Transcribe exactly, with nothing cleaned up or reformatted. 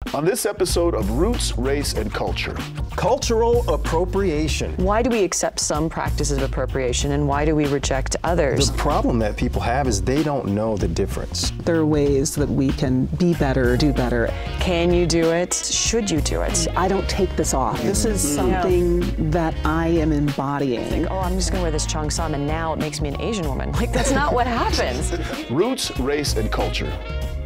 On this episode of Roots, Race, and Culture. Cultural appropriation. Why do we accept some practices of appropriation and why do we reject others? The problem that people have is they don't know the difference. There are ways that we can be better, do better. Can you do it? Should you do it? I don't take this off. This is something yeah. that I am embodying. Like, oh, I'm just gonna wear this cheongsam and now it makes me an Asian woman. Like, that's not what happens. Roots, Race, and Culture.